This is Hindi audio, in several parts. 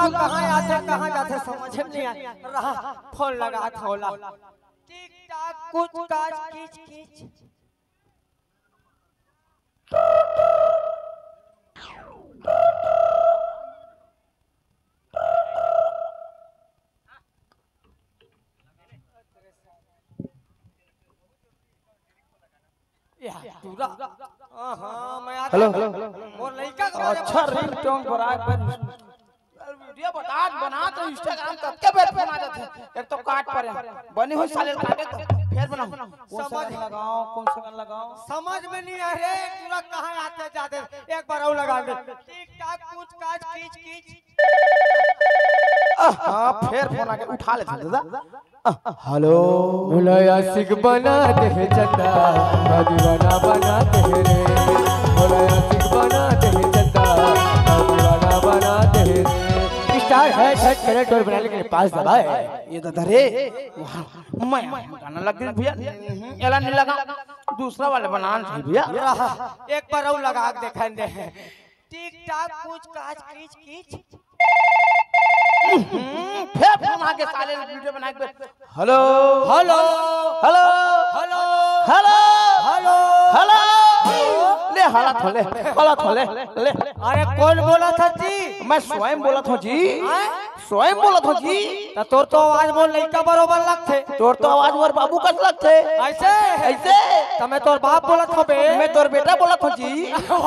कहाँ आते कहाँ जाते समझ में नहीं आ रहा। फोन लगा थोला टिक टाक कुछ काज खींच खींच। हेलो अच्छा रिंगटोन पर आए वीडियो बना तो इंस्टाग्राम तक के पे फोन आ जाते एक तो काट पर बनी हुई साले काटे तो फिर बनाओ समझ लगाओ कौन सा गाना लगाओ समझ में नहीं आ रहे पूरा कहाँ आते जाते एक बार और लगा दे टिक टाक कुछ काज खींच खींच। हां फिर फोन आके उठा ले दादा। हेलो मुलाया सिख बना दे चंदा दीवाना बना दे रे मुलाया सिख बना दे चंदा दीवाना बना दे रे स्टार है छट करे डोर बनाने के पास दबा है ये दादा रे मैं गाना लग गया भैया एला नहीं लगा दूसरा वाले बनाना चाहिए भैया। एक बार और लगा के देखा दे टिक टाक कुछ काज खींच खींच। फिर फोन आके साले वीडियो बना के hello hello hello hello hello hello hello ले हालत हो ले ले अरे कौन बोला था जी? मैं स्वयं बोला था जी स्वयं बोला था जी। तोर तो आवाज मोर लड़का बरोबर लगथे तोर तो आवाज मोर बाबू कस लगथे ऐसे ऐसे तमे तोर बाप बोला था बे मैं तोर बेटा बोला था जी।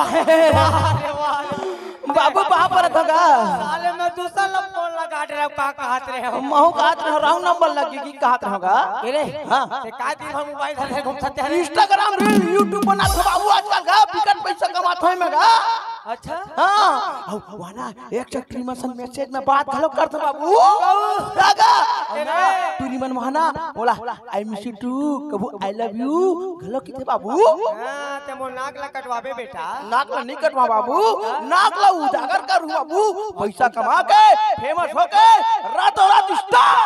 बाबू बाप पर थगा साले में दूसरा फोन लगा दे रहा का कहत रहे हो महू कहत रहे राउंड नंबर लगी की कहत होगा रे हां से का दिन हम मोबाइल धरे घूमते हैं इंस्टाग्राम रील यूट्यूब बनात हो बाबू आजकल का बिकट पैसा कमात होय में गा। अच्छा हां वाना एक चक्री मसन मैसेज में बात घलो करत बाबू लगा तूनी मन महाना बोला आई मिस यू टू कबू आई लव यू घलो किथे बाबू। हां ते मोर नाक ला कटवाबे बेटा नाक ला नहीं कटवा बाबू नाक ला उजागर कर बाबू पैसा कमा के फेमस हो के रातों रात स्टार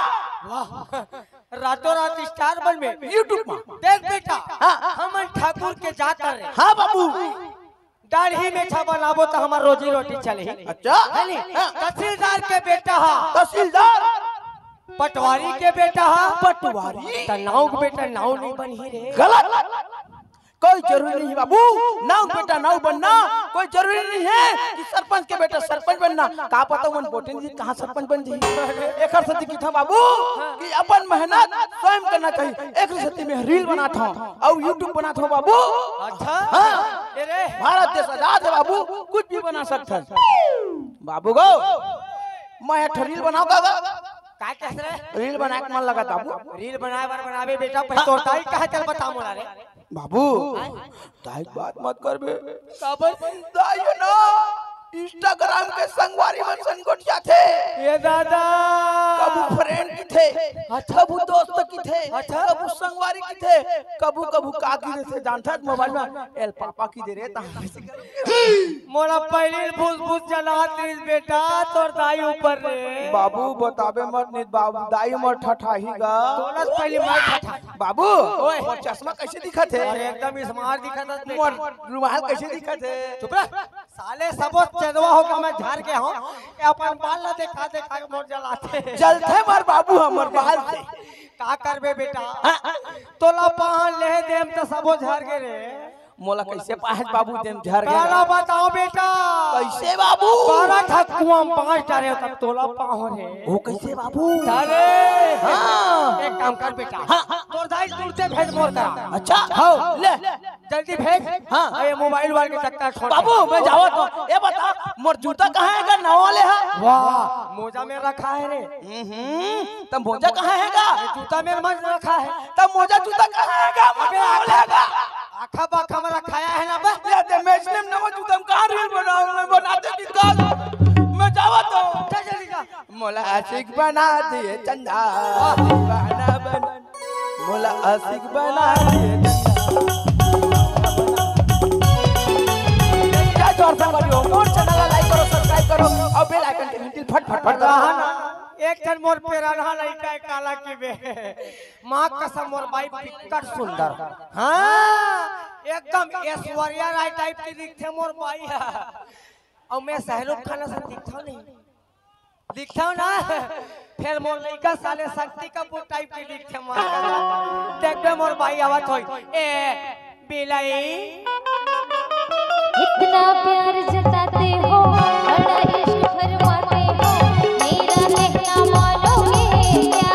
रातों रात स्टार बन में यूट्यूब में देख बेटा हमन ठाकुर के जाकर रहे हां बाबू दाढ़ी में छा बनाबो तो हमार रोजी रोटी चले। अच्छा है नी तहसीलदार के बेटा हा तहसीलदार पटवारी के बेटा हा पटवारी त नाव के बेटा नाव नहीं बनी रे गलत कोई जरूरी नहीं बाबू नाव बेटा नाव बनना कोई जरूरी नहीं है कि सरपंच के बेटा सरपंच बनना का पता मन बोटिन जी कहां सरपंच बन जी एकर सती की था बाबू कि अपन मेहनत स्वयं करना चाहिए एक सती में रील बनाता हूं और YouTube बनाता हूं बाबू। अच्छा हां रे भारत देश आजाद है बाबू कुछ भी बना सकता है बाबू गो मैं एक रील बनाऊंगा का कह रहे रील बना के मन लगा बाबू रील बनाए बार बनावे बेटा पहले तो ताई कहा चल बता मोला रे बाबू ताई बात मत कर बे काबर ताई ना इंस्टाग्राम के संगवारी में संगोटिया थे ये दादा कबू फ्रेंड की थे कबू दोस्त की थे कबू संगवारी की थे कबू कबू काकी रे से जानता मोबाइल में एल पापा की दे रे ता मोला पहले भूस चलात रे बेटा तोर दाई ऊपर रे बाबू बताबे मत नित बाबू दाई मर ठठाहीगा तोला पहले मैं ठठा बाबू ओए चश्मा कैसे दिखत है अरे एकदम स्मार्ट दिखत है मोर रुमाल कैसे दिखत है चुप रह साले सबो चेदवा होगा मैं झाड़ के हूं अपन बाल ना देखा देखा के मोर जलाते जलते मर बाबू हमर बाल से का करबे बेटा तोला पहन ले देम त सबो झाड़ के रे मोला कैसे पाहत बाबू देम झर गया काला बताओ बेटा कैसे बाबू 12 ठकुआ 5 डारे तक तोला पाहो रे वो कैसे बाबू अरे हां एक काम कर बेटा तोर दाई तुरते भेज मोर करा अच्छा हां ले जल्दी भेज हां ये मोबाइल वाले के चक्कर छोड़ बाबू मैं जावा तो ए बता मोर जूता कहां है गा नवा ले है वाह मोजा में रखा है रे तब मोजा कहां है गा जूता में मन रखा है तब मोजा जूता कहां है गा अबे लेगा आखा बाखा में रखाया है ना बे ले दे मैं इसने नवा जूता में कहां रील बनाऊं मैं बनाते निकाल मैं जावा तो जल्दी जा मोला आशिक बना दिए चंदा बना बन मोला आशिक बना दिए चंदा जोर से बोलियो मोर चैनल लाइक करो सब्सक्राइब करो और बेल आइकन के घंटी फट फट फट दबाना एक जन मोर पेरा रहा लइका काला की बे मां कसम मोर भाई पिक्कर सुंदर हां एकदम ऐश्वर्या राय टाइप की दिखथे मोर भाई और मैं शाहरुख खान से दिखता नहीं दिखता ना फिर मोर लइका साले शक्ति कपूर टाइप के दिखे मार देखबे मोर भाई आवत होई ए बिलाई इतना प्यार जताते हो बड़ा इश्क फरमाते हो मेरा कहना मानोगे क्या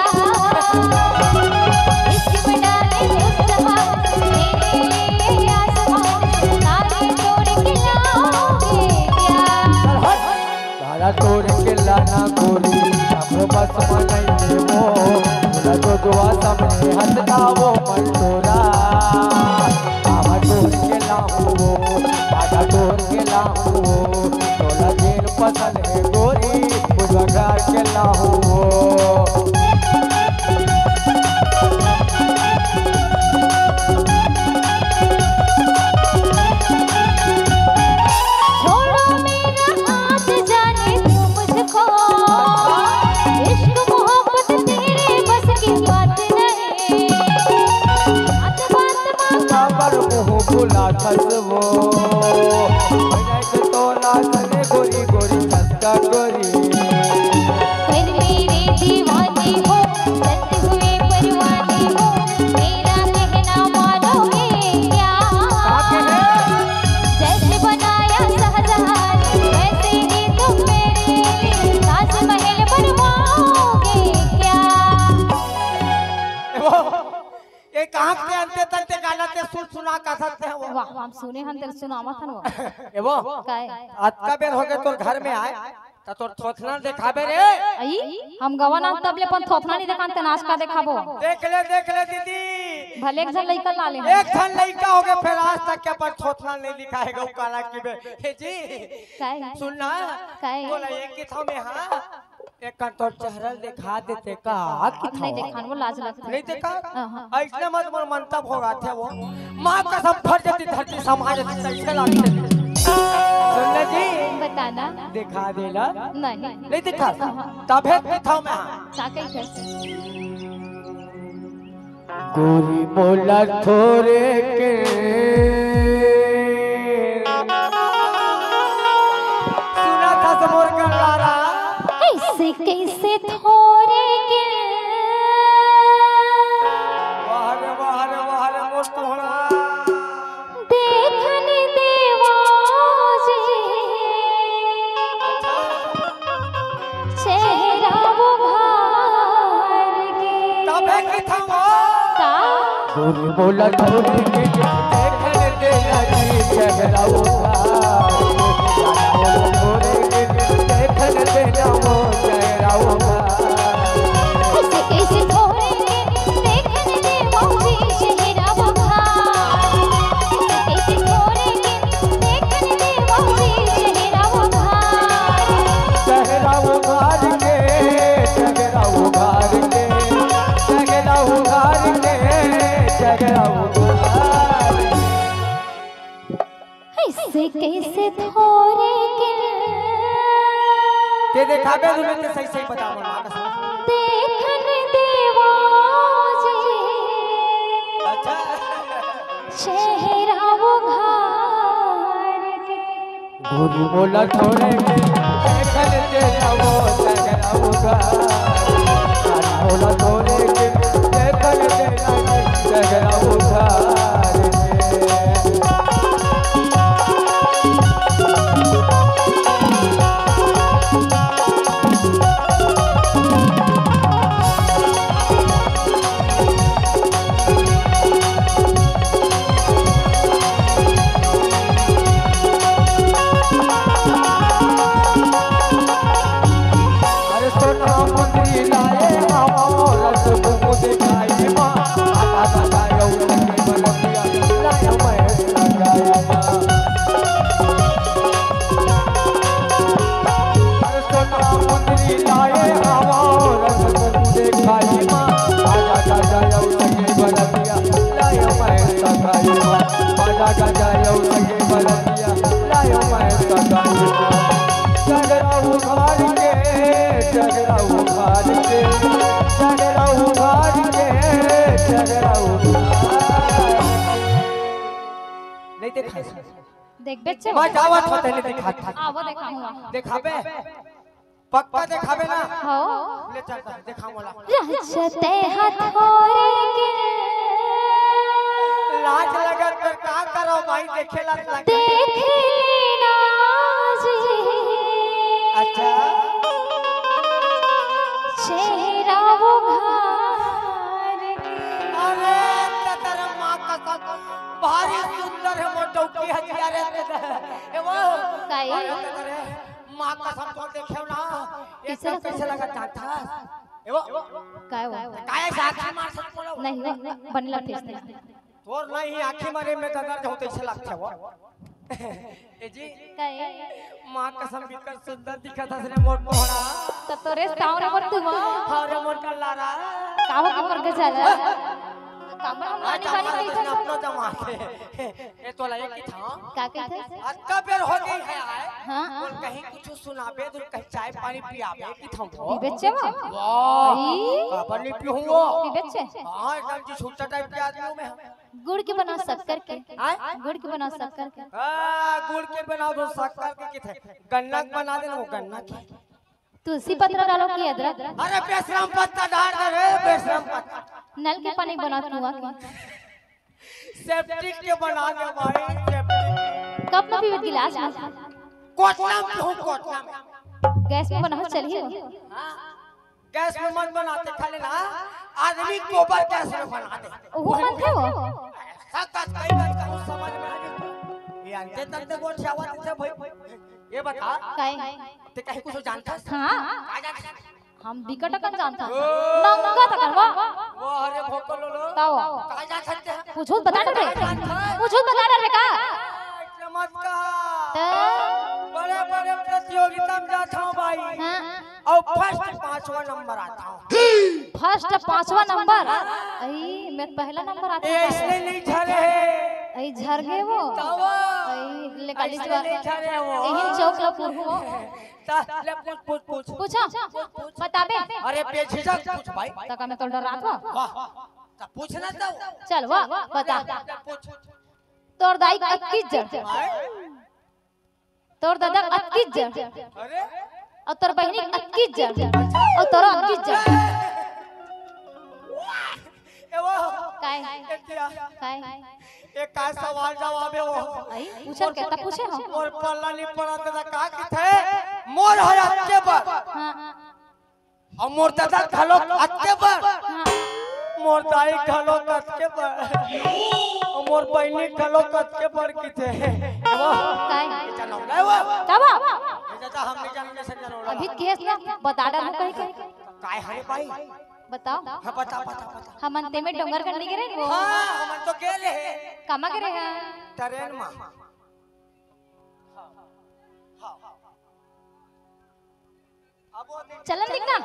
इश्क में डाले मुस्तफा मेरे आसमान तारे तोड़ के लाओगे क्या तारा तोड़ के लाना गोरी अब बस मनई मो बोला तो दुआ सामने हंसता वो मंडोरा आवा तोड़ के लाऊं आधा तोड़ के लाऊं तोला जेल पसंद है गोरी बुझगार के लाऊं छोड़ो मेरा हाथ जाने तू मुझको इश्क मोहब्बत तेरे बस की बात नहीं बात पर मुँह बुला खसबो तोला चले गोरी गोरी खसका गोरी फिर मेरे दीवाने हो सत हुए परवाने हो मेरा कहना मानोगे क्या जैसे बनाया शाहजहां वैसे ही तुम मेरे लिए ताजमहल बनवाओगे क्या ये कहां के अंते तंते गाना ते सुना का सकते हैं वो वाह हम सुने हम दिल सुनावा था वो ए वो काय आज का बेर हो गए तोर घर में आए त तोर थोथना दिखाबे रे आई हम गवाना तबले पन थोथना नहीं देखान ते नाच का देखाबो देख ले दीदी भले एक जन लइका ला ले एक धन लइका हो गए फिर आज तक के पर थोथना नहीं दिखाएगा वो काला की बे हे जी काय सुनना काय बोला एक की था में हां एक तो चेहरा दिखा देते का नहीं देखान वो लाज लगता नहीं देखा हाँ। ऐसे मत मोर मंतब होगा थे वो मां कसम फट जाती धरती समाज कैसे लागते सुनना जी बताना दिखा देला नहीं नहीं दिखा तबे था मैं का कही गोरी बोला थोरे के सुना था समोर कर लारा ऐसे कैसे थोरे के वाह रे मोर तोहरा देखन देवाजे चेहरा वो भार के तबे की था वो का गोरी बोला थोरे के देखन देना जी जगराऊंगा थोरे के देखन देना वो जगराऊंगा ऐसे कैसे थोरे के देखन देवाजे चेहरा वो भार ऐसे कैसे थोरे के देखन देवाजे चेहरा वो भार जगराऊं घार के जगराऊं घार के जगराऊं घार के जगराऊं घार ऐसे कैसे थोरे के ते दिखाबे तुम्हें ते सही बता मां कसम देखन देवाजे अच्छा चेहरा वो घार के गोरी बोला थोड़े के देखन देना वो जगराऊंगा बोला थोड़े के देखन देना जगराऊंगा अरे सोना मुंदरी लाए आओ रस बुबु दिखाई मां आधा गायो लगे बलबिया लाया मैं लगाया अरे सोना मुंदरी लाए आओ रस बुबु दिखाई मां आधा गायो लगे बलबिया लाया मैं लगाया आधा गायो लगे बलबिया लाया मैं लगाया जगराऊं घार के जगराऊं घार के जगराऊं घार के जगराऊं घार नहीं देखा देख बेचे मैं जावत होते नहीं दिखा आवो देखा हुआ दिखाबे पक्का दिखावे ना हो ले चलता दिखा मोला रचते हथौरे के लाज लगा कर का करो भाई देखेला लगा देख लेना जी अच्छा चेहरा वो घर अरे तेरा मां का भारी सुंदर है मोटो की हथियार है वो काई मां का सब तो देखो ना ये सब कैसे लगा था एवो काय हो काय साक्षी मार सकतो ना नहीं बनला फेस नहीं तोर नहीं आंखी मारे में दर्द होते से लगता वो ए जी काय मां कसम बिकर सुंदर दिखा था से मोट मोहरा तो तोरे सावरे पर तुम हारे मोट कर लारा कावा के पर के चला काबा हम पानी पानी इसने कैसे अपना जमा के ये तो लायक की था का कहते अक्का बेर हो गई है हां और कहीं कुछ सुनाबे तो कहीं चाय पानी पियाबे की था बेचे वो वाह का पानी पीऊंगा बेचे हां एकदम जी छोटा टाइप के आदमियों में गुड़ के बना शक्कर के गुड़ के बना शक्कर के गुड़ के बना दो शक्कर के किथे गन्ना बना देना वो गन्ना की तुलसी पत्ता डालो की अदरक अरे बेशरम पत्ता डाल दे रे बेशरम पत्ता नल के पानी बना कुआं के सेप्टिक के बना दे भाई सेप्टिक कप में पीवे गिलास में कोटना में हूं कोटना में गैस में बनाओ चलिए गैस में मत बनाते खाली ना आदमी गोबर गैस में बना दे वो बनते हो सकत कई बात का समझ में आ गया ये अंते तक वो चावत थे भाई ये बता काय ते कहीं कुछ जानता हां आ जानता हम बिकट का जानता नंगा तक वो अरे भोकल लो ताओ का जा सकते हैं पूछो बता दे पूछो बता दे का नमस्कार बड़े बड़े प्रतियोगिता में जाता हूं भाई हां और फर्स्ट 5वां नंबर आता हूं फर्स्ट 5वां नंबर आई मैं पहला नंबर आता ये इसलिए नहीं झरे आई झर गए वो तावा आई ले काली इसलिए नहीं झरे वो यही चौक ला पूछो ले पूछ पूछो बताबे अरे बेझिझक पूछ भाई तक मैं तो डर रहा था वाह तो पूछना तो चल वाह बता पूछ तोर दाई 21 जड़ तोर दादा 21 जड़ अरे और तोर बहनी 21 जड़ और तोरा 21 जड़ ए वो काय क्या काय एक का सवाल जवाब है वो आई पूछल केता पूछे हो मोर पल्ला नहीं पड़ा दादा का की थे मोर है अत्ते पर हां और मोर दादा घलो अत्ते पर हां मोर दाई घलो कत्ते पर और मोर बहनी घलो कत्ते पर की थे वो काय जानो ले वो तब दादा हम नहीं जानने से जानो अभी केस ना बता डर कहीं कहीं काय है भाई बताओ हां बता हम अंते में डोंगर करने गिरे वो हां हम तो गेले है कामा गिरे हैं ट्रेन में चलन दिखना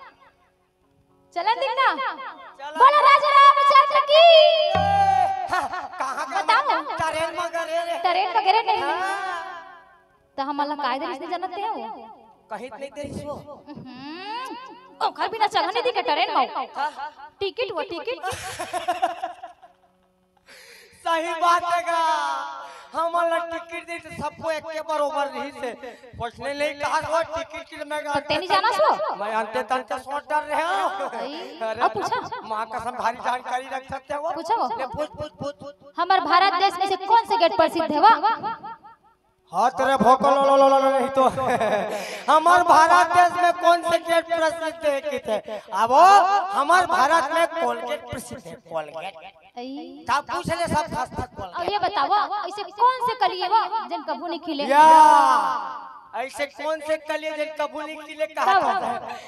बोला राजा रामचंद्र की कहां बताओ ट्रेन में गए रे ट्रेन वगैरह नहीं तो हम अल्लाह कायदे से जानते हैं कहीं नहीं तेरी सो ओ घर बिना चढ़ा नहीं दिखे ट्रेन में टिकट वो टिकट सही बात है का हमारा टिकट दे तो सबको एक के बराबर नहीं से पूछने नहीं कहा वो टिकट की मैं तो तेनी जाना सो मैं अंते तंते सोच डर रहे हूं अब पूछा मां कसम भारी जानकारी रख सकते हो पूछो ले पूछ हमारे भारत देश में से कौन से गेट प्रसिद्ध है वाह हाँ तेरे भोकल नहीं तो हमार भारत देश में कौन से गेट प्रसिद्ध है किथे अब हमार भारत में कोलगेट प्रसिद्ध है कोलगेट तब पूछ ले सब खास तक और ये बताओ ऐसे कौन से कली है वाह जिन कबू नहीं खिले या ऐसे कौन से कली जिन कबू नहीं खिले कहा जाता है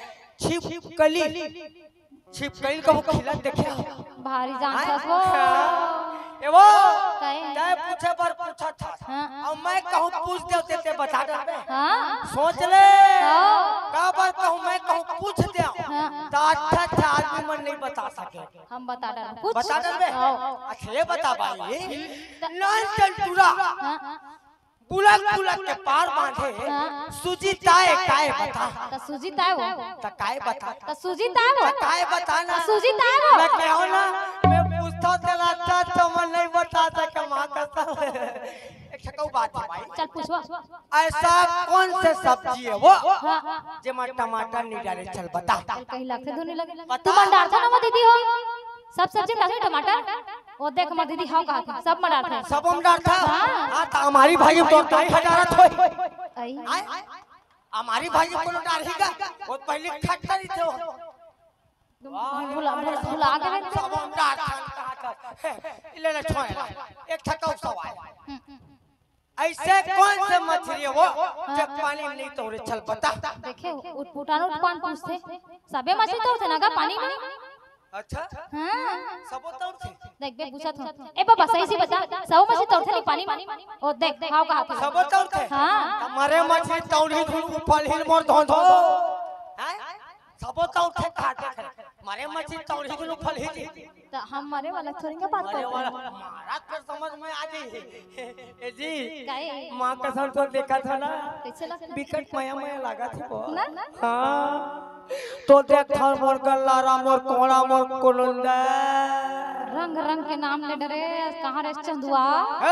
छिपकली कबू खिला देखे भारी जानता हो ए वो कहे चाहे पूछे पर पूछा था हां अब मैं कहूं पूछ देते ते बता दे हां सोच ले हाँ। का बात कहूं मैं कहूं पूछ दे हाँ। तो अच्छा आदमी मन नहीं बता सके हम बता डर पूछ बता दे अच्छा ये बता भाई नॉन चंटूरा हां पुलक के पार बांधे हाँ। सूजी ताए काय बता तो सूजी ताए वो तो काय बता तो सूजी ताए वो काय बताना तो सूजी ताए वो मैं कहूं ना मैं पूछता तेरा अच्छा तो मैं नहीं बता सका मां कसम एक ठकाऊ बात है भाई। चल पूछवा। ऐसा कौन से सब्जी है वो हाँ जेमा टमाटर नहीं डाले? चल बता। चल कहीं लगते धुनी लगे। बता। तू मंडार था ना वो दीदी हो? सब सब्जी डाले टमाटर। वो देख हमारी दीदी हां कहा था सब मंडार थे। सब हम डाल था। हाँ। हां तो हमारी भाई तो काई हजारत होई। आई आय हमारी भाई को डाल ही का वो पहले खट करी थे वो। भुला गए। सब हम डाल था। ले ले छोड़ एक ठकाऊ सवाल। ऐसे कौन से मछली है वो जब पानी में नहीं तोड़े? चल बता। देखे उठपुटान उठपान पूछते सबे मछली तोड़ते ना का पानी में। अच्छा हां सब तोड़ते। देख बे पूछा था। ए बाबा सही से बता सब मछली तोड़ते नहीं पानी में? ओ देख हां कहा था सब तोड़ते। हां हमारे मछली तौड़ी फल हिल मोर धो धो हैं सब तोड़ते खाते मारे मछली तौड़ी फल हिल तो हमारे वाला थोड़ी का बात अरे वाला करते महाराज पर समझ में आ गई। ए जी काहे? मां कसम तो देखा था ना कैसे लगता बिकट माया माया लगा थी वो। ना हाँ तो देख थार मोर गल्ला राम मोर कोड़ा मोर कोलंदा रंग रंग के नाम ले डरे कहां रे चंदुआ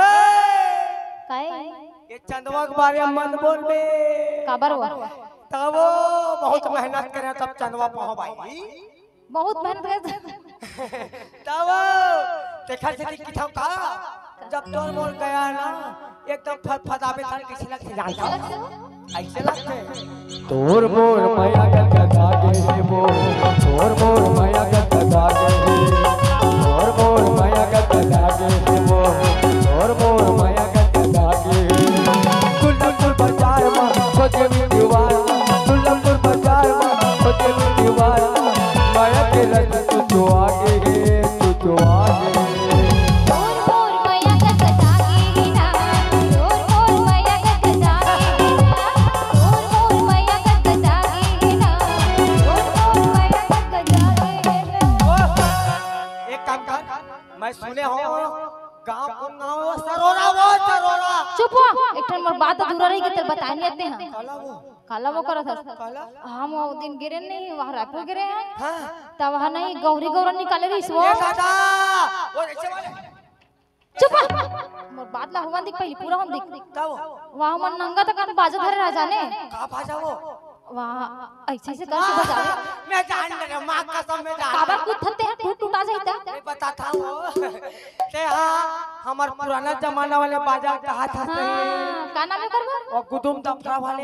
काहे? ये चंदवा के बारे में मत बोल बे। काबर हुआ तब वो बहुत मेहनत करे तब चंदवा पहुंच भाई। बहुत मेहनत करे तब देखा से किथा का जब तोर मोर गया ना एकदम फदफदाबे था किसी लग से जानता ऐसे लगते। तोर मोर माया का धागे है वो, तोर मोर माया का धागे है, तोर मोर माया का धागे है वो, तोर मोर माया का धागे है। कुल्लुपुर बाजार में खोजे में दीवार, कुल्लुपुर बाजार में खोजे में दीवार, माया के रंग तू तो आगे है, तू तो आगे है। मोर माया का धागे है ना, मोर माया का धागे है ना, मोर माया का धागे है ना, मोर माया का धागे है ना। एक काम कर मैं सुने हो गांव सरोरा वो सरोरा। चुप हो एक ठन मोर बात अधूरा रही के तेरे बताए नहीं आते हैं। काला वो काला वो करो था काला हम वो दिन गिरे नहीं वहां रायपुर गिरे हैं हां तब वहां नहीं गौरी गौरा निकाले रही वो। ये दादा वो ऐसे वाले चुप मोर बात ला हुआ दिख पहली पूरा हम दिख तब वहां मन नंगा तक बाजा धरे राजा ने का भाजा वो वहां ऐसे से करके बजावे मैं जान ले मां कसम में जान काबर कुछ थते हैं टूट टूटा जाता नहीं पता था वो ते हां हमार पुराना जमाना वाले बाजा कहा था हां का नाम है करबो और गुदुम दफरा वाले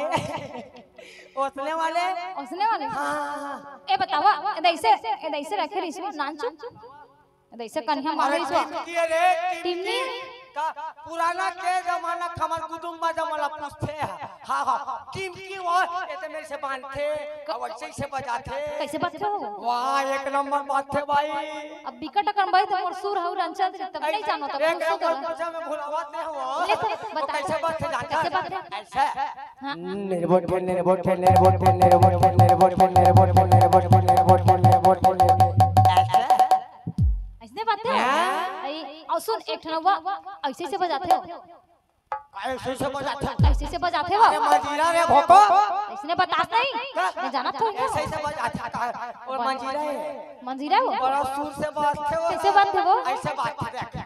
ओसने वाले उसने वाले हां ए बतावा ऐसे रखे रही इसमें नाचो ऐसे कन्या मार रही सो टिमकी रे टिमनी का पुराना के जमाना खमर गुदुम्बा जमाना पूछते हां हां टिमकी वो ये तो मेरे से बांधते और ऐसे से बजाते कैसे बात हो वाह एक नंबर बात थे भाई। अब बिकट कर भाई तो मोर सुर हउ रंचल तब नहीं जानो तब एक कुछ नंबर पूछा मैं भुलावत नहीं हुआ ले तो बता कैसे बात थे जानता कैसे बात है ऐसे हां निर्वोट खेल निर्वोट खेल निर्वोट खेल निर्वोट खेल निर्वोट खेल निर्वोट खेल निर्वोट खेल निर्वोट खेल निर्वोट खेल ऐसे ऐसे बात है और सुन एक ठनवा ऐसे से बजाते हो ऐसे से बजाते ऐसे से बजाते हो अरे मजीरा रे भोको ऐसे बताता नहीं मैं जाना था ऐसे से बजाता था और मंजीरा है मंजीरा हो बड़ा सुर से बात थे वो कैसे बात है वो ऐसे बात थे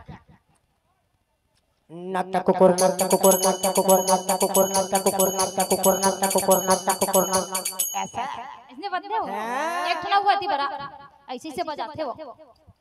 नाटा कुकुर नाटा कुकुर नाटा कुकुर नाटा कुकुर नाटा कुकुर नाटा कुकुर नाटा कुकुर नाटा कुकुर नाटा ऐसे ऐसे बात हो एक ठना हुआ थी बड़ा ऐसे से बजाते हो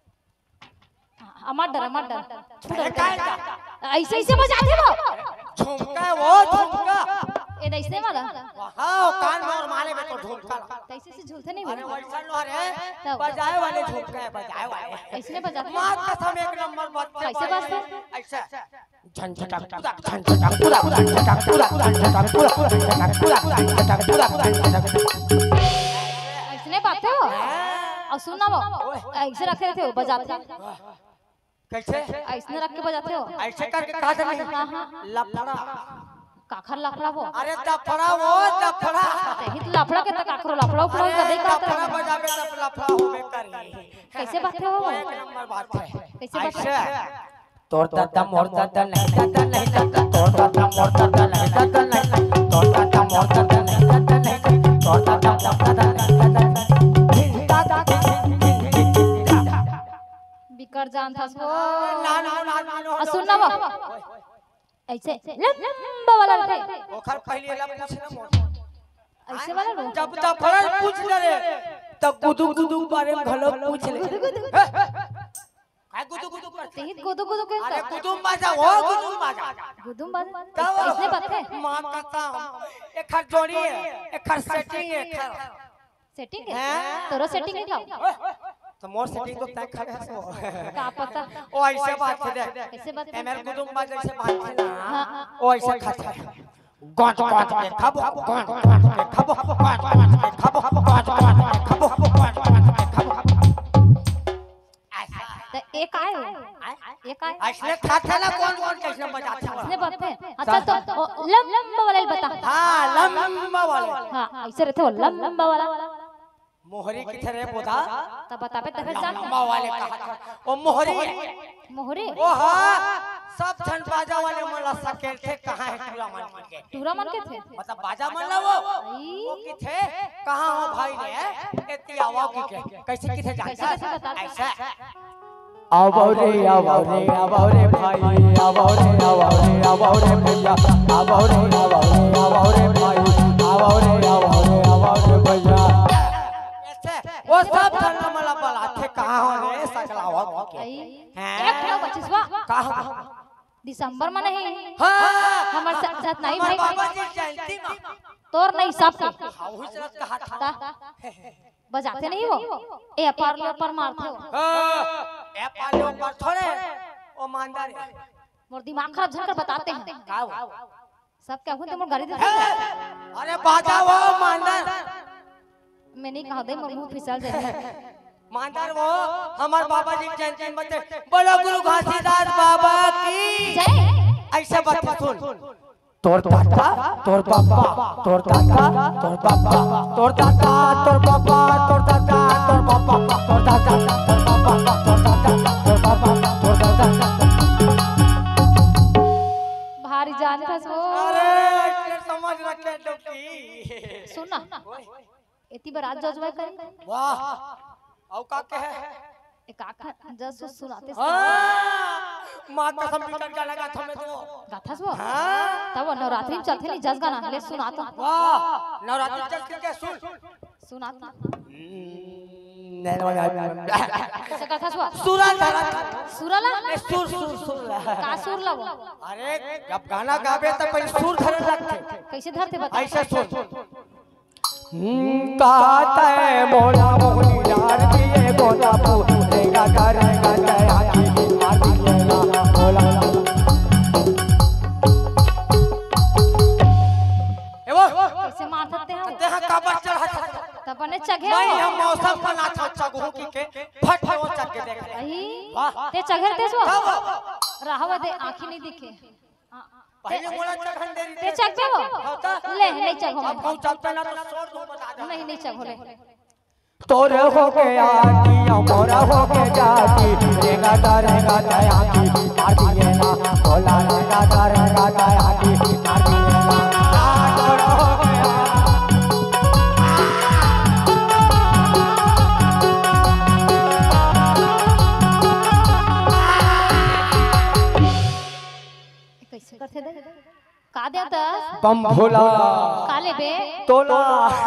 अमर डर ऐसे ऐसे बजाते हो झुमका वो झुमका ये ऐसे वाला हां कान में और माले में तो झुमका ऐसे से झूलते नहीं अरे बोले वैसा लो रे बजाए वाले झुमका है बजाए वाले ऐसे बजाते मां कसम एक नंबर बात कैसे बात है ऐसे झंझटा पूरा झंझटा पूरा झंझटा पूरा झंझटा पूरा झंझटा पूरा झंझटा पूरा ऐसे बात हो और सुना वो ऐसे रखे थे बजाते कैसे ऐसे रख के बजाते हो ऐसे करके कहा था नहीं हां लफड़ा काखर लफड़ा वो अरे दफड़ा वो दफड़ा हित लफड़ा के तक काखरो लफड़ा उपड़ा अरे कदे दफड़ा करता बजावे तब लफड़ा होबे करी कैसे बात है वो एक नंबर बात है कैसे बात ऐसे है तोर दादा मोर दादा नहीं दादा नहीं दादा तोर दादा मोर दादा नहीं दादा नहीं तोर दादा मोर दादा नहीं दादा नहीं तोर दादा मोर दादा नहीं दादा बिकर जान था सो ना ना ना ना सुनना वो ऐसे लंबा वाला रहे ओखर पहले ला पूछ ना मोर ऐसे वाला रो जब तक फरल पूछ ले रे तब गुदु गुदु बारे में घलो पूछ ले काय गुदु गुदु करते ते गुदु गुदु के अरे गुदुम बाजा हो गुदुम बाजा गुदुम बाज तब ऐसे बात है मां कहता एक खर जोड़ी है एक खर सेटिंग है एक खर सेटिंग है तोरो सेटिंग है का तो मोर सेटिंग को तय खड़े हसो का पता ओ ऐसे बात है ऐसे बात है एमएल गुदुम बाजा ऐसे बात है ना हां ओ ऐसे खाता है गोंट गोंट के खाबो गोंट गोंट के खाबो गोंट गोंट के खाबो गोंट गोंट के खाबो गोंट गोंट के खाबो तो एक आए एक आए ऐसे खाता ना कौन कौन कैसे बजाते हो ऐसे बात है अच्छा तो लंबा वाला बता हां लंबा वाले हां ऐसे रहते हो लंबा वाला मोहरी की तरह बोधा तब बता पे तब जान लंबा वाले कहा ओ मोहरी मोहरे ओ हां सब ठन बाजा वाले मला सकेल थे कहां है टूरा मन के थे मतलब बाजा मन ला वो की थे कहां हो भाई ने एती आवाज की के कैसे की थे जानता ऐसा आवो रे भाई आवो रे भैया आवो रे भाई आवो रे भैया ऐसे वो सब ठन मला बला थे कहां हो रे सकला आवाज के एक ठो बचिसवा कहां दिसंबर में नहीं हां हमर साथ नहीं हमार भाई बाबा जी जयंती में तोर नहीं सब के हां हुई तरह कहा था बजाते नहीं हो ए पर मारते हो ए पालो पर थोड़े ओ मानदार मोर दिमाग खराब झनकर बताते हैं का सब क्या होते मोर गाड़ी दे अरे बाजा वो मानदार मैं नहीं कहा दे मोर मुंह फिसल जाए मानदार वो हमार बाबा जी जयंती बते बोलो गुरु घासीदास बाबा की जय ऐसे बात सुन तोर दादा तोर पापा तोर दादा तोर पापा तोर दादा तोर पापा तोर दादा तोर पापा तोर दादा तोर पापा तोर दादा तोर पापा तोर दादा भारी जान था सो अरे ऐसे समझ रखे डोकी सुन ना इतनी बार जजवाई करे वाह औ का के है एक आखा जस सुनाते मां कसम भी कर लगा था मैं तो गाथा सो हां तब नवरात्रि में चलते नहीं जस गाना ले सुनाता वाह नवरात्रि चल के सुन सुनाता नहीं कैसे गाथा सो सुरा धरा सुरला सुर का सुर ला वो अरे जब गाना गावे तो पहले सुर धरे लगते कैसे धरते बता ऐसे सुन कहता है मोला मोहनी यार दिए गोला पूरेगा करेगा जया की मार दिएगा मोला एवो कैसे मार सकते हैं देह काबर चढ़ा तब ने चघे नहीं हम मौसम बना था चगहू की के फट वो चढ़ के देख आई ते चघरते सो रहवा दे आंखी नहीं दिखे पहले मोला चढ़न दे ते चघे वो ले नहीं चघो अब कहूं चलते ना तो छोड़ दूं बता दे नहीं चघो ले तोर हो के आती मोरा हो के जाती रेगा करेगा जया की मार दिएगा मोला रेगा करेगा जया की मार दिएगा तोर हो के कैसे करते दे का दे दस बम भोला काले बे तोला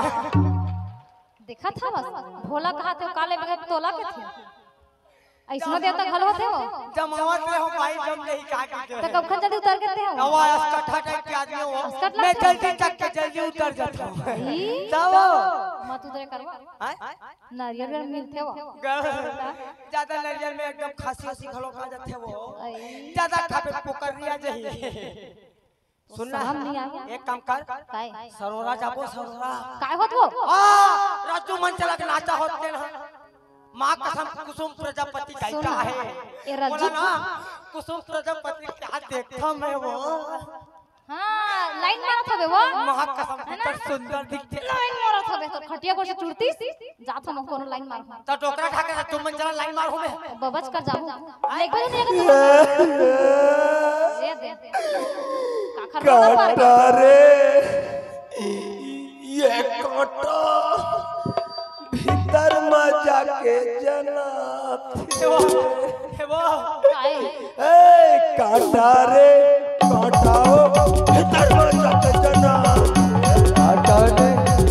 देखा था बस भोला कहा थे काले बे तोला के थे ऐसनो देता घल होते हो जमावत ले हो भाई जम नहीं का के तो कब खन जल्दी उतर के थे हो नवा अस्कठा टाइप के आदमी हो अस्कठ मैं लगता है। जल्दी चक के जल्दी उतर जाता हूं ई, जाओ मत उतरे करवा हैं नारियल में मिलते हो ज्यादा नरियल में एकदम खांसी खांसी खलो खा जाते वो आई, ज्यादा खाबे पोकरिया जही सुनना शर्म नहीं आया एक काम कर काय सरोरा जाबो सरोरा काय होत वो राजू मन चला के नाचा होते ना माँ कसम कुसुम प्रजापति गायिका है ए रज्जू बोला ना कुसुम प्रजापति क्या देखता मैं वो हां लाइन मारत हबे वो माँ कसम कितना सुंदर दिखते लाइन मारत हबे तो खटिया को से टूटती जात हम कोनो लाइन मार तो टोकरा खा के तुम मन चला लाइन मार हो में बबच कर जाऊं लेक भी नहीं आएगा दे का खर काटा रे ये काटा भीतर में जाके जना हे वो काय ए काटा रे काटा हटाओ भीतर में जाके जना हटाने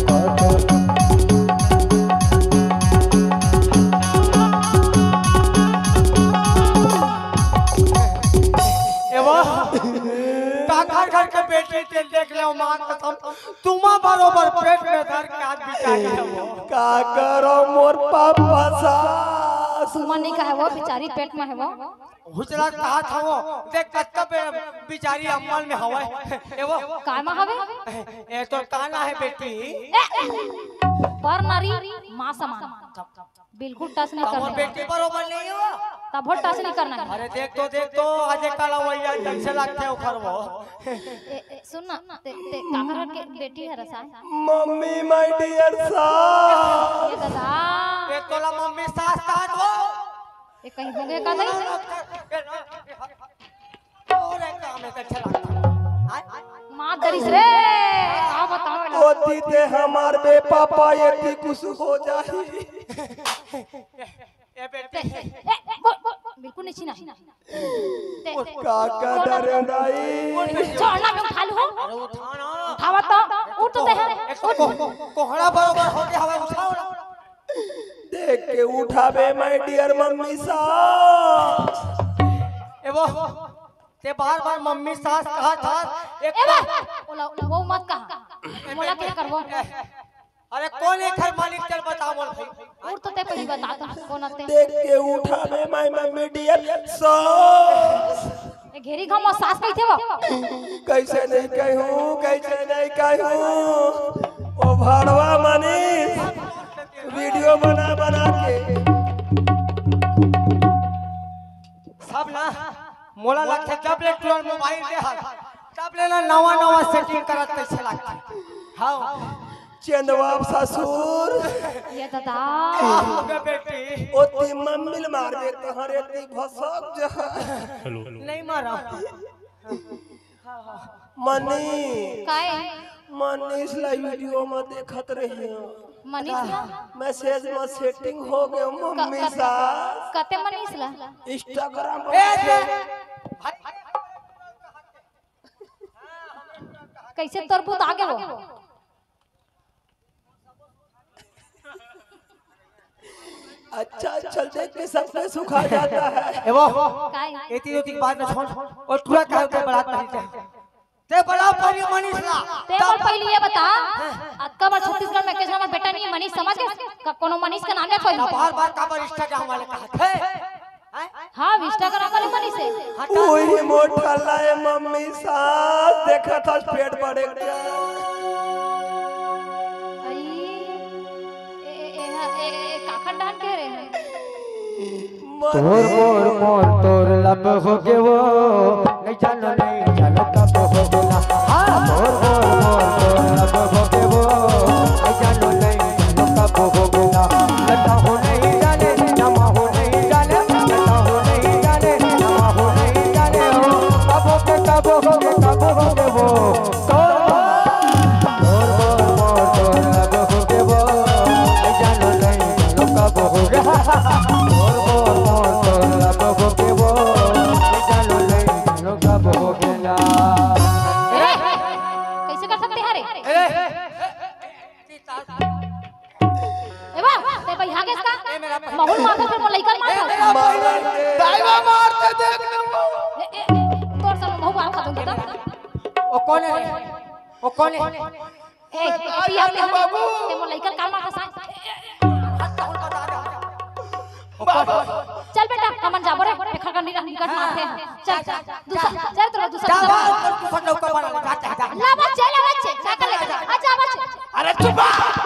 घर घर के बेटी तेल देख ले मां कसम तुमा बरोबर पेट में धर के हाथ बिछा के वो का करो मोर पापा सास सुमन नहीं का है वो बेचारी पेट में है वो हुजरा कहा था वो देख कब बेचारी अम्मल में हवा ए वो काय में हवे ए तो काना है बेटी पर नारी मां समान बिल्कुल टच नहीं वो करना बेटी बरोबर नहीं है वो तब वो टच नहीं करना है अरे देख तो आज काला वैया तक से लगते हो खर वो सुन ना ते काका के बेटी है रसा मम्मी माय डियर सास ये दादा ये तोला मम्मी सास सास वो ये कहीं होंगे का नहीं और एक काम है तक चला मां दरिस रे आ बताओ ओती ते हमार बे पापा ये कुछ हो जाही ए बेटी बिल्कुल नहीं छीना काका डरे नहीं छोड़ना में उठा लो अरे उठाना उठावा तो उठ तो दे कोहड़ा बरोबर हो गया हवा उठाओ ना देख के उठावे माय डियर मम्मी सास ए वो ते बार मम्मी सास कहा था एक ए बा वो मत कहा मोला क्या करबो अरे कौन है घर मालिक चल बताओ मोल भाई उठ तो ते पहली बता तो कौन आते देख के उठावे माय मम्मी डियर सास ए घेरी घम सास कैसे वो कैसे नहीं कहूँ ओ भाड़वा मनीष वीडियो बना के सब ना मोला लगता जब ले तुरंत मोबाइल दे हाल तब ले ना नवा सेटिंग करत कैसे लगता हां चंदवाब ससुर ये दादा अबे बेटी ओती मम्मी मारबे तहरे ती भसक जहा नहीं मारा मनी काय मनीष ला वीडियो में देखत रही मनीष ला मैसेज में सेटिंग हो गए मम्मी सास कते मनीष ला इंस्टाग्राम कैसे तरबूत आगे वो अच्छा चल देख के सबसे सुखा जाता है ए वो काय एती रोती बात में छोड़ और तुरंत कहे के बारात नहीं जाए ते बड़ा परी मनीष ला ते और पहले ये बता अक्का बार छत्तीसगढ़ में कैसा हमारा बेटा नहीं है मनीष समझ गए कोनो मनीष का नाम है कोई बार का बार इंस्टाग्राम वाले कहा थे हां इंस्टाग्राम वाले मनीष है वही मोटा लाए मम्मी सास देखा था पेट बढ़े क्या काखन डाल के रहे हैं तोर मोर लब हो के वो नहीं जानो कब हो गेला हां तोर लब हो के वो नहीं जानो कब हो गेला लता हो नहीं जाने नमा हो नहीं जाने लता हो नहीं जाने नमा हो नहीं जाने हो कब हो के वो तोर लब हो के वो नहीं जानो कब हो गेला कैसे कर सकते हैं रे ए बा ते भाई हागे इसका माहौल मार कर फिर लइका मार दाइवा मारते देख तोर सब महू बाल खा दूंगा ओ कौन है ए पिया ते बाबू ते मो लइका काल मार का चल बेटा हमन जाबो रे एखर का निकट मारते हैं चल दूसरा चल दूसरा फटो का बना जा ला बच्चे क्या कर ले आजा बच्चे अरे चुप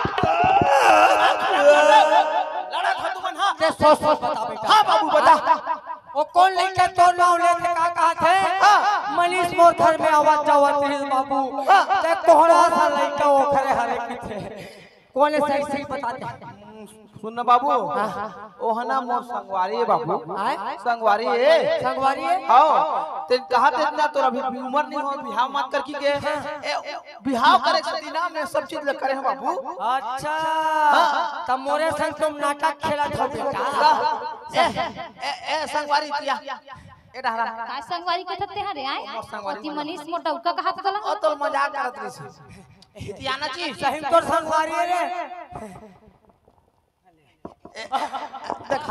लड़ा था तुमन हां ते सोच बता बेटा हां बाबू बता वो कौन लड़का तो नाम लेके का कहा थे मनीष मोर घर में आवाज जावत है बाबू ते कोहरा सा लड़का वो खरे हरे किथे कौन है सही बता दे सुन बाबू ओ हना मोर संगवारी है बाबू संगवारी है हां ते कहा ते ना तोरा अभी उम्र नहीं हो बिहाव मत कर की के बिहाव करे से ना मैं सब चीज करे हैं बाबू अच्छा तब मोरे संग तुम नाटक खेला था बेटा ए संगवारी तिया एटा हरा का संगवारी के थते हरे आए संगवारी अति मनीष मोटा का कहा पतला ओ तो मजाक करत रही हितियाना ची सही तोर संगवारी रे देखा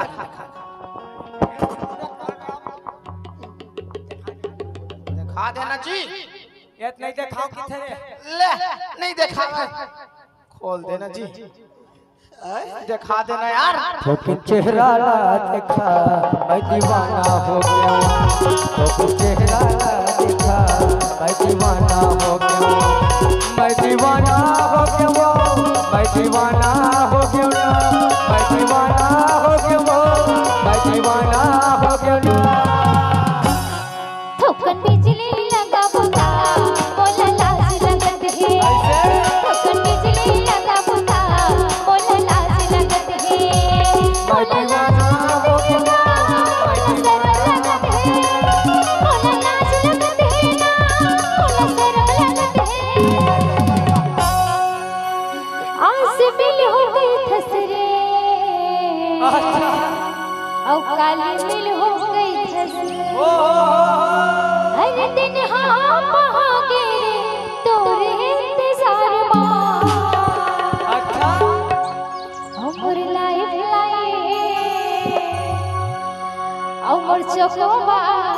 देखा देना ची ये नहीं देखाओ किथे रे ले नहीं देखा खोल देना जी दिखा देना यार तो चेहरा ना देखा मैं दीवाना हो गया तो चेहरा ना देखा मैं दीवाना हो गया मैं दीवाना हो गया मैं दीवाना हो गया मैं दीवाना हो गया मैं दीवाना हो गया ठोकन बिजली लगा बुता बोला लाज लगत है ठोकन बिजली लगा बुता बोला लाज लगत है मैं दीवाना हो गया बोला शर्म लगत है बोला लाज लगत है ना बोला शर्म लगत है आस मिल हो गई थसरे औ काली मिल हो गई थसरे हर दिन हाँ पहागे तोरे इंतजार माँ अच्छा अमर लाइफ लाए अमर चकोबा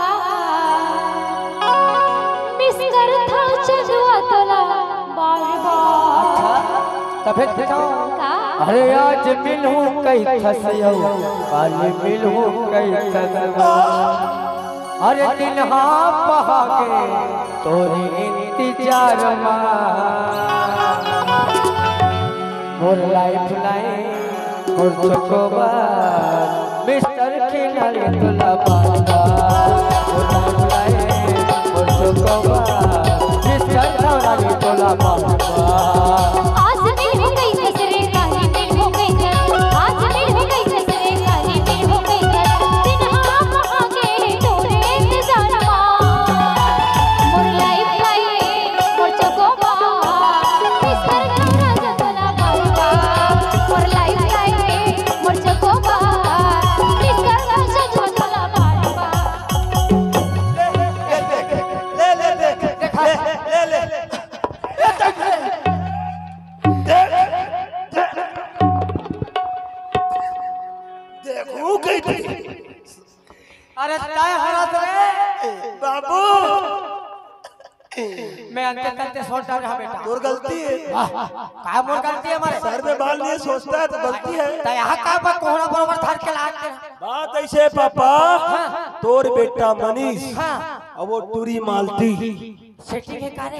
मिस कर था चलवा तोला बार बार तबे दिखाओ का अरे आज मिलूं कई खसियो काल मिलूं कई खसवा अरे दिन हाँ पहागे तोरे इंतजार मा मोर लाइफ लाइन मोर चकोबा मिस्टर खिलाड़ी तुला बाबा मोर लाइफ लाइन मोर चकोबा मिस्टर खिलाड़ी तुला बाबा आज मिल हो गई थसरे काली मिल हो गई थस आज मिल हो गई थसरे काली मिल हो गई थस दिन हाँ पहागे तोरे इंतजार माँ मोर लाइफ लाए मोर चकोबा मिस कर था चलवा बारबा मोर लाइफ लाए मोर चकोबा मिस कर था चलवा बारबा ले ले देख ले ले देखू गई थी अरे काय हरात रे बाबू मैं अंते करते सोचता रहा बेटा तोर गलती है काय मोर गलती है हमारे सर में बाल लिए सोचता है तो गलती है त यहाँ का पर कोहरा बरोबर थार के लाग के बात ऐसे पापा तोर बेटा मनीष हां अब वो टूरी मालती सेटिंग है कारे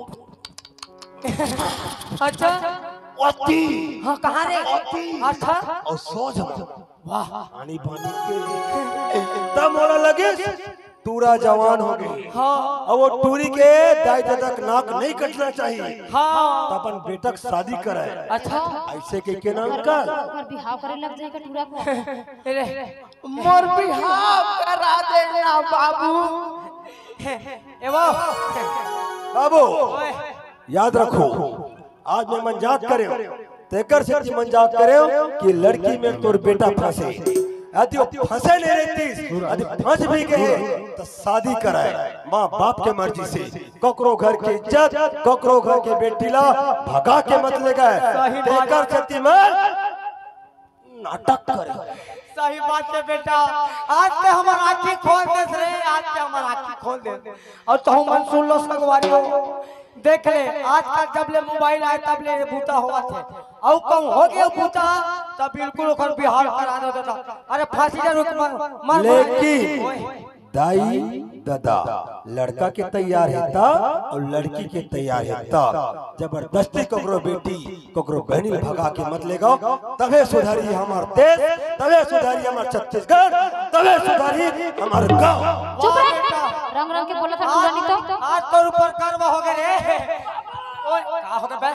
अच्छा अति हाँ कहाँ रे अच्छा और सो जा वाह पानी पानी के तब मोला लगे टूरा जवान हो गई हाँ अब वो टूरी के दाई तक नाक नहीं कटना चाहिए हाँ तो अपन बेटक शादी कराए अच्छा ऐसे के नाम का ओकर बिहाव करे लग जाएगा टूरा को रे मोर बिहाव करा देना बाबू एवो बाबू याद रखो आज मैं मंजात करे तेकर से मंजात करे कि लड़की में तोर बेटा फंसे यदि वो फंसे नहीं रहती यदि फंस भी गए तो शादी कराए माँ बाप के मर्जी से ककरो घर के इज्जत ककरो घर के बेटीला भगा के मत ले गए तेकर से में नाटक करे सही बात है बेटा आज ते हमार आँखी खोल दे रे आज ते हमार आँखी खोल दे और तो मन सुन लो संगवारी हो देख ले आजकल जब ले मोबाइल आए तब ले बूता हुआ थे और कम हो गया बूता तब बिल्कुल ओकर बिहार करा देता अरे फांसी जा रुक मर लेकिन दाई दादा लड़का के तैयार हेता और लड़की के तैयार हेता जबरदस्ती ककरो बेटी ककरो बहनी भगा के मत लेगा तबे सुधारी हमार देश तबे सुधारी हमार छत्तीसगढ़ तबे सुधारी हमार गांव चुप रह रंग रंग के बोला था टूरा नहीं तो आज तो ऊपर कर्म हो गए रे ओए का हो गया बे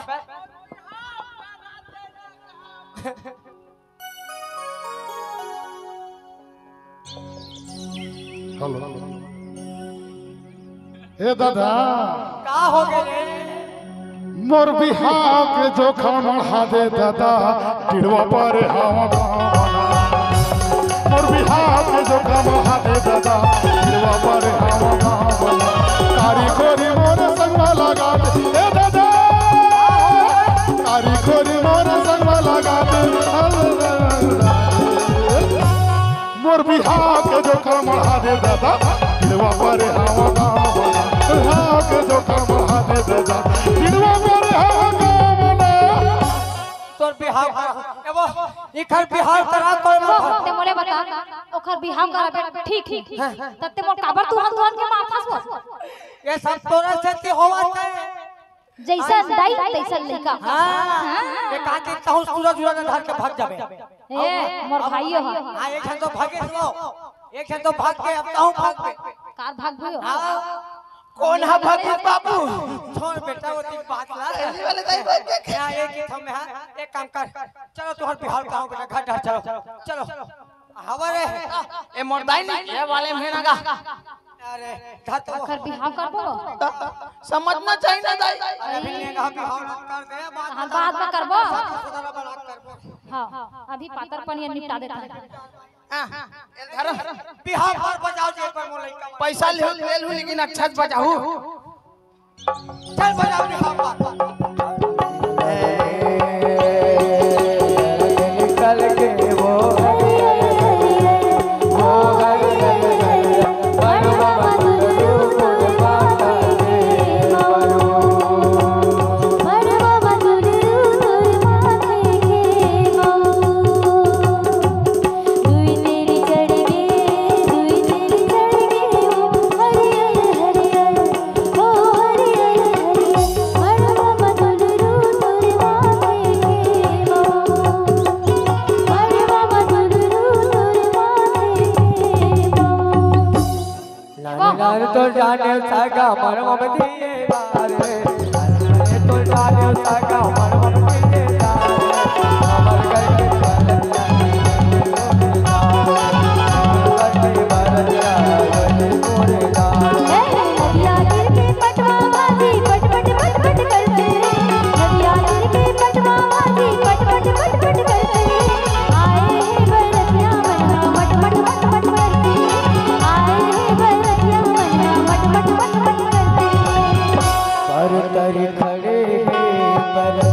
हेलो ए दादा का हो गए रे मोर बिहाव के जोखम बढ़ा दे दादा टिड़वा पर हवा मोर बिहार के जो काम हाथे दादा दिलवा पर हवा मावला कारी खोरी मोर संगवा लगा दे ए दादा कारी खोरी मोर संगवा लगा दे मोर बिहार के जो काम हाथे दादा दिलवा पर हवा मावला बिहार के जो काम हाथे दादा दिलवा पर हवा मावला तोर बिहाव एबो इखर बिहाव करा कोई ते मोले बता ओखर बिहाव कराबे ठीक तत्ते मोर काबर तू हम के माथा ये सब तोरा से होवा है जैसा दाई तैसा लइका हां ये काके तहु सूरज उड़ा धर के भाग जाबे ए मोर भाइयो ह हां एक छन तो भागे लो एक छन तो भाग के अब तहु भाग पे कार भाग गयो कौन है भगत बाबू छोड़ बेटा वो तीन बात ला वाले दाई भाग के क्या एक ही थम हां एक काम कर चलो तोहर बिहार गांव बेटा घर चलो चलो हवारे ए मोरदाई नहीं ये वाले में नागा अरे धत ओखर बिहाव करबो समझना चाहिए ना दाई अभी ने कहा बिहार कर दे हां बाद में करबो खुदा बड़ा करबो हां अभी पातर पनिया निपटा देता धर बिहार पर बजाओ जे पर मोले पैसा ले लू लेकिन अच्छा से बजाऊ चल बजाओ बिहार पर निकल के वो तो जाने सागा मरम बदिए बारे तो जाने सागा मरम बदिए अमर करके नदिया गिर के पटवा बाजी पट पट पट पट करते नदिया गिर के पटवा बाजी पट पट पट पट करते आए हैं बरतिया मन्ना मट मट मट मट करते आए हैं बरतिया मन्ना मट मट मट मट करते पर तरी खड़े हैं पर